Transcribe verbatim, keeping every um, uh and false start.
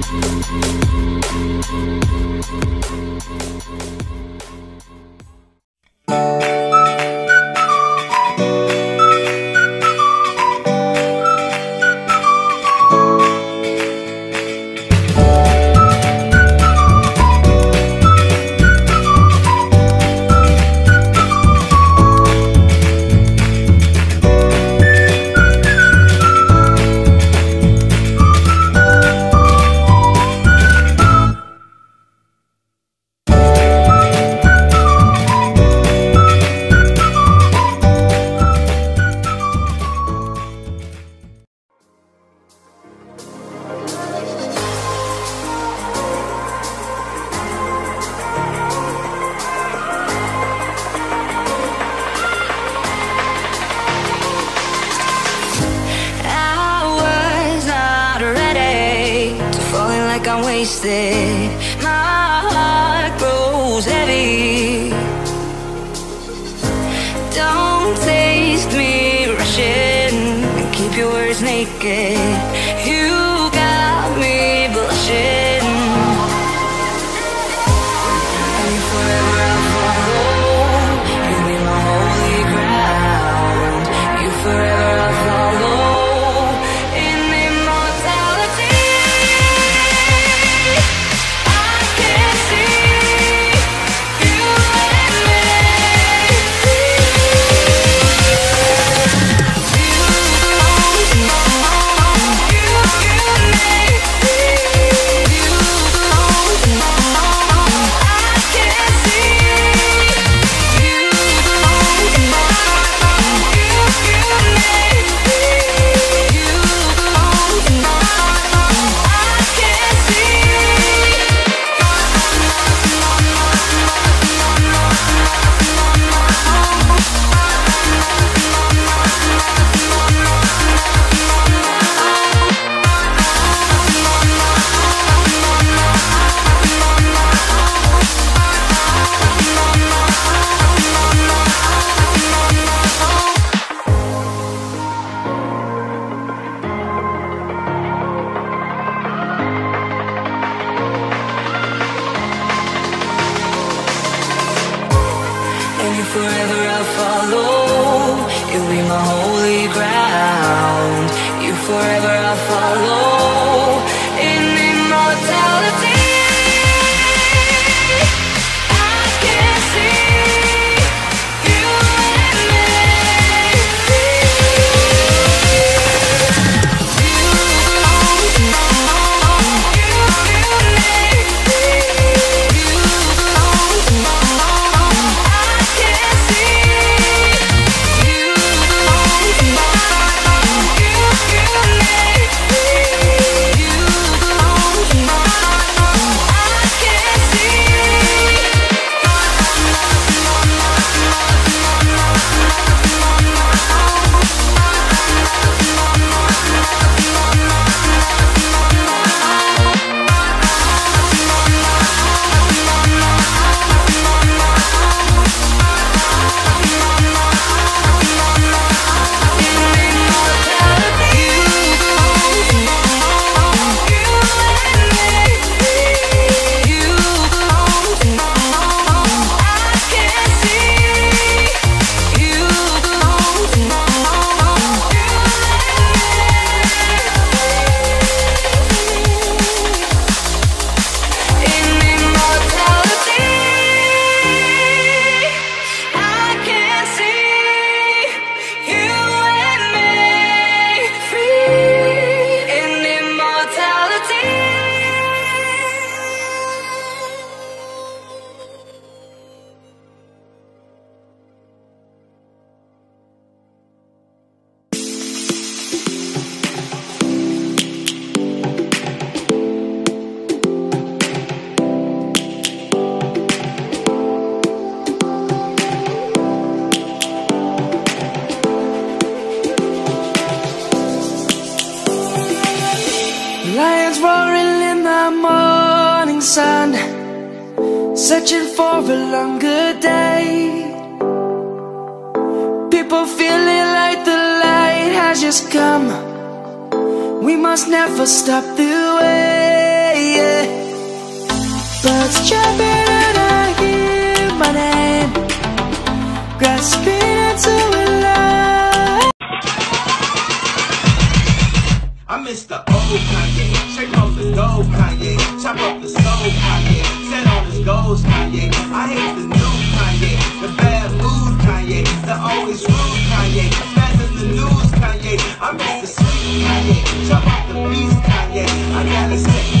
wasted. My heart grows heavy. Don't taste me rushing and keep your words naked. You got me blushing. And forever I'll follow. You be my holy ground. You forever I'll follow. Searching for a longer day. People feeling like the light has just come. We must never stop the way. heart's jumping and I hear my name, grasping into a life. I miss the old Kanye, shake off the dough Kanye, chop up the stove Kanye, set on his goals Kanye. I hate the new Kanye, the bad mood Kanye, the always rude Kanye, bad in the news Kanye. I miss the sweet Kanye, chop up the beast Kanye. I gotta say